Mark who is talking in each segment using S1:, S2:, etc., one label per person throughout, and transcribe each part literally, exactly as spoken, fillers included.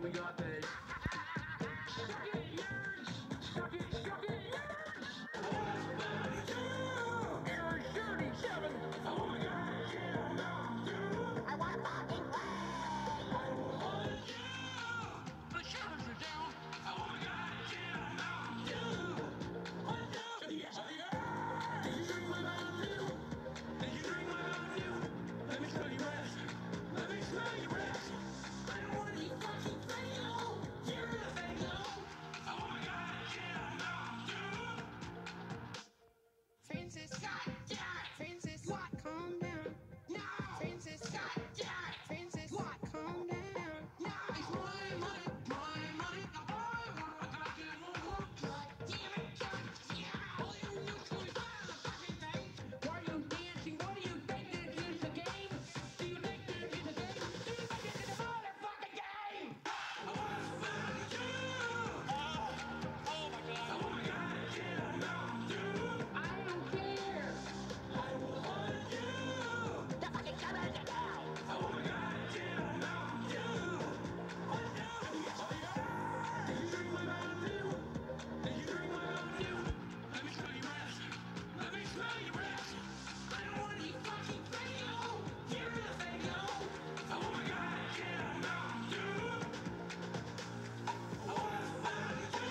S1: We got this. Suck it, nerds! Suck it, suck it, nerds! Error thirty-seven! Oh my god, yeah, no, dude! I want a fucking play! I want you! The shutters are down! Oh my god, yeah, no, dude! What do? Yes, I am! Did you drink my Mountain Dew? Did you drink my Mountain Dew? Let me smell your breath! Let me smell your breath! I don't want any fucking fail! You're a fail! Oh my god, yeah, no, dude!
S2: Francis,
S1: God damn it!
S2: Francis,
S1: What?
S2: calm down.
S1: No!
S2: Francis,
S1: God damn it!
S2: Francis,
S1: What?
S2: calm down.
S1: No! It's my money! My money! I want a goddamn one! God damn it! God damn it! All you nuclear fire the fucking thing! Why are you dancing? What do you think this is the game? Do you think this is the game? Do you think this is the motherfucking game? I want to find you!
S3: Oh, oh my god.
S1: Oh my god, yeah, no, dude! I don't care! I want you!
S2: The fucking cameras are down.
S1: Oh my god, yeah, no, dude! What do? Yes, I am! Did you drink my Mountain Dew? Did you drink my Mountain Dew? Let me smell your breath! Let me smell your breath! I don't want any fucking fail! You're a fail! Oh my god, yeah, no, dude! I wanna find you!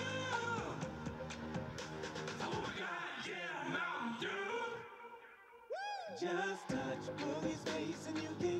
S1: Oh my god, yeah, no, dude!
S4: Just touch Boogie's face and you get